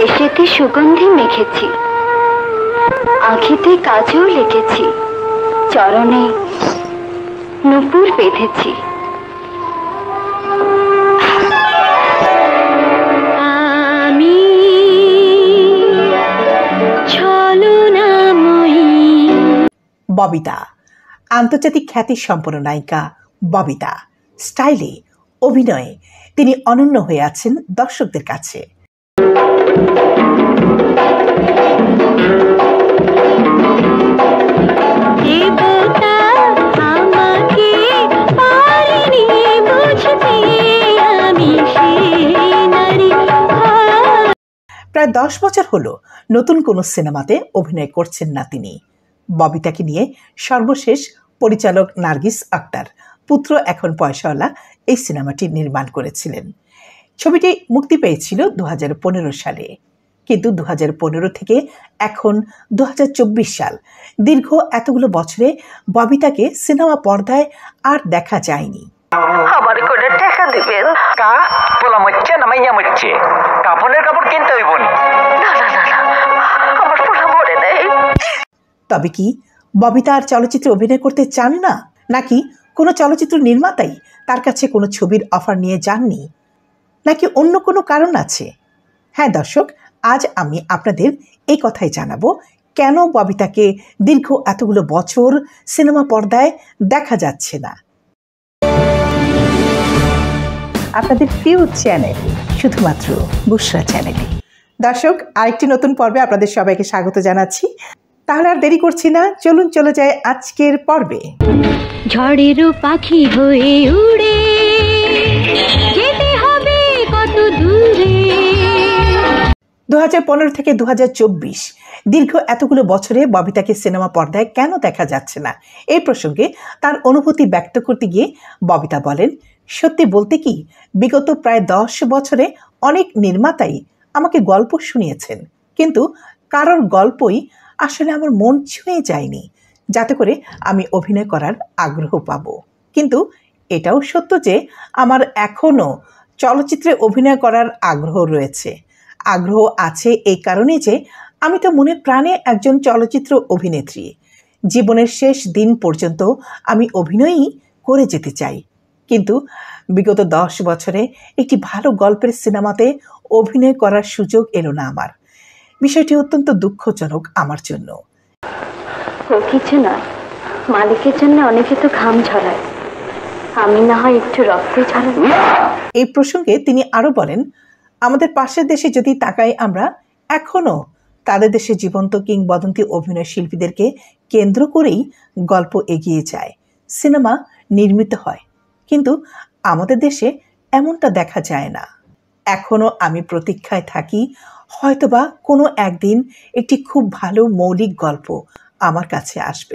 কেশেতে সুগন্ধি মেখেছি, আঁখিতে কাজও লিখেছি, চরণে নূপুর বেঁধেছি। আমি ছলনাময়ী। ববিতা, আন্তর্জাতিক খ্যাতি সম্পন্ন নায়িকা ববিতা স্টাইলে, অভিনয়ে তিনি অনন্য হয়ে আছেন দর্শকদের কাছে। প্রায় 10 বছর হলো নতুন কোনো সিনেমাতে অভিনয় করছেন না তিনি। ববিতাকে নিয়ে সর্বশেষ পরিচালক নার্গিস আক্তার পুত্র এখন পয়সাওয়ালা এই সিনেমাটি নির্মাণ করেছিলেন। ছবিটি মুক্তি পেয়েছিল 2015 সালে, কিন্তু 2015 থেকে এখন 2024 সাল, দীর্ঘ এতগুলো বছরে ববিতাকে সিনেমা পর্দায় আর দেখা যায়নি। আমার করে টাকা দিবেন কা পোলা মচ্ছে না মাইয়া মচ্ছে, কাপড়ের কাপড় কিনতে হইব না। না না না না, আমার পোলা মরে নেই। তবে কি ববিতা আর চলচ্চিত্রে অভিনয় করতে চান না, নাকি কোনো চলচ্চিত্র নির্মাতাই তার কাছে কোনো ছবির অফার নিয়ে যাননি, নাকি অন্য কোনো কারণ আছে? হ্যাঁ দর্শক, আজ আমি আপনাদের এই কথাই জানাবো কেন ববিতাকে দীর্ঘ এতগুলো বছর সিনেমা পর্দায় দেখা যাচ্ছে না। আপনাদের প্রিয় চ্যানেল শুধুমাত্র বুশরা চ্যানেলে। দর্শক, আরেকটি নতুন পর্বে আপনাদের সবাইকে স্বাগত জানাচ্ছি। তাহলে আর দেরি করছি না, চলুন চলে যায় আজকের পর্বে। ঝড়েরও পাখি হয়ে উড়ে যেতে হবে কত দূরে। 2015 থেকে 2024 দীর্ঘ এতগুলো বছরে ববিতাকে সিনেমা পর্দায় কেন দেখা যাচ্ছে না, এই প্রসঙ্গে তার অনুভূতি ব্যক্ত করতে গিয়ে ববিতা বলেন, সত্যি বলতে কি, বিগত প্রায় 10 বছরে অনেক নির্মাতাই আমাকে গল্প শুনিয়েছেন, কিন্তু কারোর গল্পই আসলে আমার মন ছুঁয়ে যায়নি, যাতে করে আমি অভিনয় করার আগ্রহ পাব। কিন্তু এটাও সত্য যে আমার এখনও চলচ্চিত্রে অভিনয় করার আগ্রহ রয়েছে। আগ্রহ আছে এই কারণে যে আমি তো মনে প্রাণে একজন চলচ্চিত্র অভিনেত্রী। জীবনের শেষ দিন পর্যন্ত আমি অভিনয়ই করে যেতে চাই। কিন্তু বিগত 10 বছরে একটি ভালো গল্পের সিনেমাতে অভিনয় করার সুযোগ এলো না আমার। বিষয়টি অত্যন্ত দুঃখজনক আমার জন্য। ও কিছু নয়, মালিকের জন্য অনেকে তো ঘাম ঝরায়, আমি না হয় একটু রক্ত ঝরাই। এই প্রসঙ্গে তিনি আরো বলেন, আমাদের পাশের দেশে যদি তাকাই, আমরা এখনো তাদের দেশে জীবন্ত কিংবদন্তি অভিনয় শিল্পীদেরকে কেন্দ্র করেই গল্প এগিয়ে যায়, সিনেমা নির্মিত হয়, কিন্তু আমাদের দেশে এমনটা দেখা যায় না। এখনো আমি প্রতীক্ষায় থাকি, হয়তোবা কোনো একদিন একটি খুব ভালো মৌলিক গল্প আমার কাছে আসবে।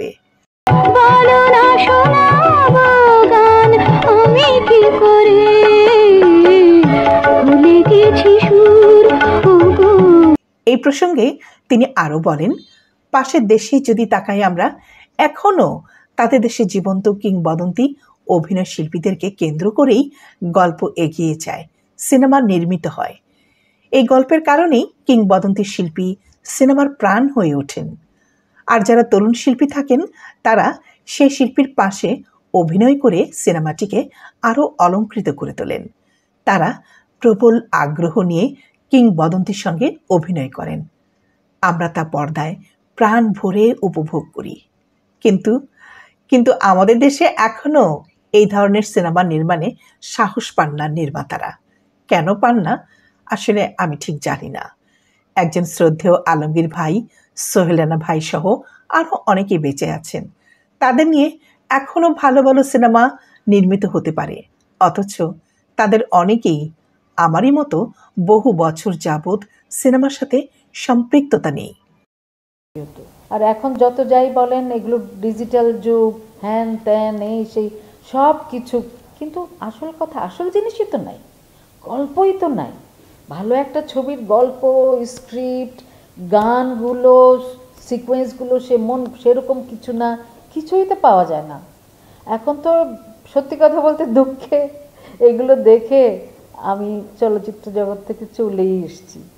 এই প্রসঙ্গে তিনি আরো বলেন, পাশের দেশে যদি তাকাই, আমরা এখনো তাদের দেশে জীবন্ত কিংবদন্তি অভিনয় শিল্পীদেরকে কেন্দ্র করেই গল্প এগিয়ে যায়, সিনেমা নির্মিত হয়। এই গল্পের কারণেই কিংবদন্তি শিল্পী সিনেমার প্রাণ হয়ে ওঠেন। আর যারা তরুণ শিল্পী থাকেন, তারা সেই শিল্পীর পাশে অভিনয় করে সিনেমাটিকে আরও অলংকৃত করে তোলেন। তারা প্রবল আগ্রহ নিয়ে কিংবদন্তির সঙ্গে অভিনয় করেন। আমরা তা পর্দায় প্রাণ ভরে উপভোগ করি। কিন্তু আমাদের দেশে এখনো এই ধরনের সিনেমা নির্মাণে সাহস পান না নির্মাতারা। কেন পান না আসলে আমি ঠিক জানি না। একজন শ্রদ্ধেয় আলমগীর ভাই, সোহেল রানা ভাই সহ আরও অনেকেই বেঁচে আছেন, তাদের নিয়ে এখনো ভালো ভালো সিনেমা নির্মিত হতে পারে, অথচ তাদের অনেকেই আমারই মতো বহু বছর যাবৎ সিনেমার সাথে সম্পৃক্ততা নেই। আর এখন যত যাই বলেন, এগুলো ডিজিটাল যুগ, হ্যান ত্যান এই সেই সব কিছু, কিন্তু আসল কথা, আসল জিনিসই তো নাই, গল্পই তো নাই। ভালো একটা ছবির গল্প, স্ক্রিপ্ট, গানগুলো, সিকোয়েন্সগুলো, সেরকম কিছু না, কিছুই তো পাওয়া যায় না। এখন তো সত্যি কথা বলতে দুঃখে এগুলো দেখে আমি চলচ্চিত্র জগৎ থেকে চলেই এসেছি।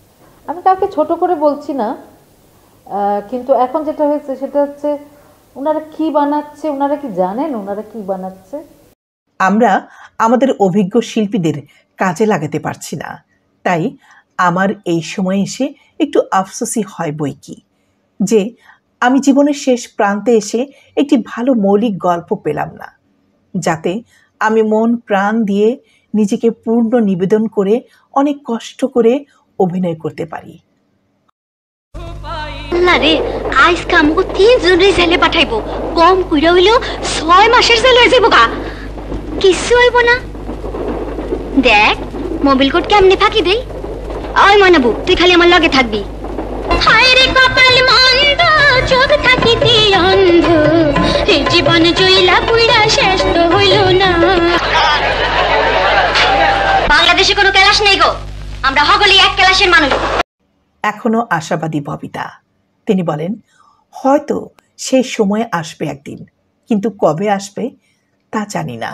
আমি কাউকে ছোট করে বলছি না, কিন্তু এখন যেটা হয়েছে সেটা হচ্ছে ওনারা কি বানাচ্ছে, ওনারা কি জানেন ওনারা কি বানাচ্ছে? আমরা আমাদের অভিজ্ঞ শিল্পীদের কাজে লাগাতে পারছি না। তাই আমার এই সময় এসে একটু আফসোসই হয় বই কি, যে আমি জীবনের শেষ প্রান্তে এসে একটি ভালো মৌলিক গল্প পেলাম না, যাতে আমি মন প্রাণ দিয়ে নিজেকে পূর্ণ নিবেদন করে অনেক কষ্ট করে অভিনয় করতে পারি। আরে আজকে আমাকে 3 জনের জেলে পাঠাইবো, কম কইরা হইলেও 6 মাসের জেল হয়ে যাবো গা। কিছু হইব না। দেখ মোবাইল কোড কেমনে ফাঁকি দেই। ওই মানাবু, তুই খালি আমার লগে থাকবি। হায় রে কপাল মন্দ, চোখ থাকিতে অন্ধ, এই জীবন জইলা পুইরা শেষ তো হইল না। বাংলাদেশে কোনো ক্লাস নেই গো, আমরা সকলেই এক ক্লাসের মানুষ। এখনো আশাবাদী ববিতা। তিনি বলেন, হয়তো সেই সময় আসবে একদিন, কিন্তু কবে আসবে তা জানি না।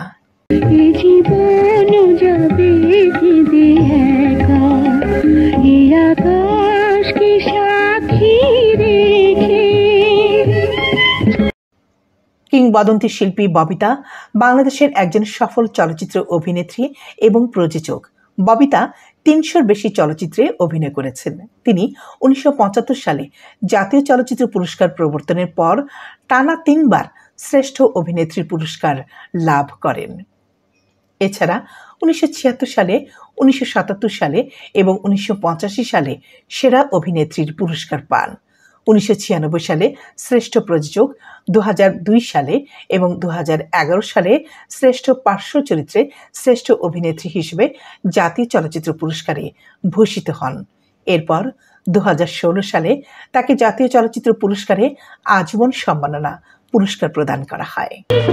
কিংবদন্তি শিল্পী ববিতা বাংলাদেশের একজন সফল চলচ্চিত্র অভিনেত্রী এবং প্রযোজক। ববিতা ৩০০-র বেশি চলচ্চিত্রে অভিনয় করেছেন। তিনি ১৯৭৫ সালে জাতীয় চলচ্চিত্র পুরস্কার প্রবর্তনের পর টানা ৩ বার শ্রেষ্ঠ অভিনেত্রীর পুরস্কার লাভ করেন। এছাড়া ১৯৭৬ সালে, ১৯৭৭ সালে এবং ১৯৮৫ সালে সেরা অভিনেত্রীর পুরস্কার পান। ১৯৯৬ সালে শ্রেষ্ঠ প্রযোজক, ২০০২ সালে এবং ২০১১ সালে শ্রেষ্ঠ পার্শ্ব চরিত্রে শ্রেষ্ঠ অভিনেত্রী হিসেবে জাতীয় চলচ্চিত্র পুরস্কারে ভূষিত হন। এরপর ২০১৬ সালে তাকে জাতীয় চলচ্চিত্র পুরস্কারে আজীবন সম্মাননা পুরস্কার প্রদান করা হয়।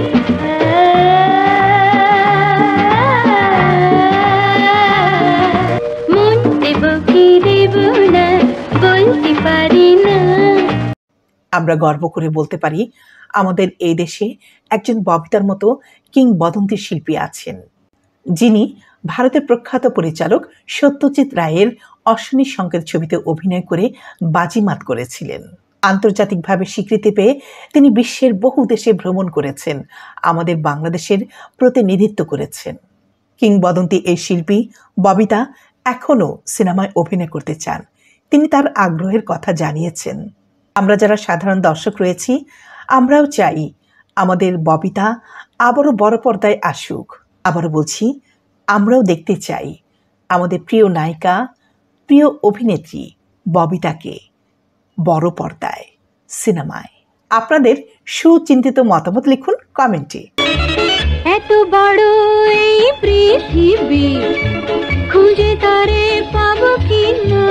আমরা গর্ব করে বলতে পারি, আমাদের এই দেশে একজন ববিতার মতো কিংবদন্তি শিল্পী আছেন, যিনি ভারতের প্রখ্যাত পরিচালক সত্যজিৎ রায়ের অশ্বিনী সংকেত ছবিতে অভিনয় করে বাজিমাত করেছিলেন। আন্তর্জাতিকভাবে স্বীকৃতি পেয়ে তিনি বিশ্বের বহু দেশে ভ্রমণ করেছেন, আমাদের বাংলাদেশের প্রতিনিধিত্ব করেছেন। কিংবদন্তি এই শিল্পী ববিতা এখনও সিনেমায় অভিনয় করতে চান। তিনি তার আগ্রহের কথা জানিয়েছেন। আমরা যারা সাধারণ দর্শক রয়েছি, আমরাও চাই আমাদের ববিতা আবারও বড় পর্দায় আসুক। আবারও বলছি, আমরাও দেখতে চাই আমাদের প্রিয় নায়িকা, প্রিয় অভিনেত্রী ববিতাকে বড় পর্দায়, সিনেমায়। আপনাদের সুচিন্তিত মতামত লিখুন কমেন্টে। এত বড় এই পৃথিবী খুঁজে তারে পাবো কিনা,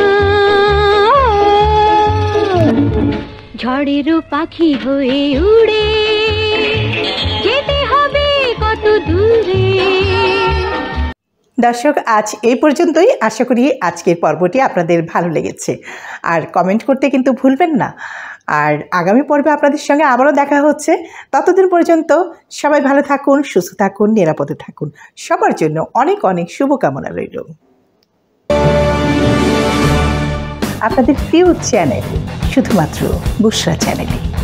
ঝড়েরও পাখি হয়ে উড়ে যেতে হবে কত দূরে। দর্শক, আজ এই পর্যন্তই। আশা করি আজকের পর্বটি আপনাদের ভালো লেগেছে। আর কমেন্ট করতে কিন্তু ভুলবেন না। আর আগামী পর্বে আপনাদের সঙ্গে আবারও দেখা হচ্ছে। ততদিন পর্যন্ত সবাই ভালো থাকুন, সুস্থ থাকুন, নিরাপদে থাকুন। সবার জন্য অনেক অনেক শুভকামনা রইল। আপনাদের প্রিয় চ্যানেল, শুধুমাত্র বুশরা চ্যানেলে।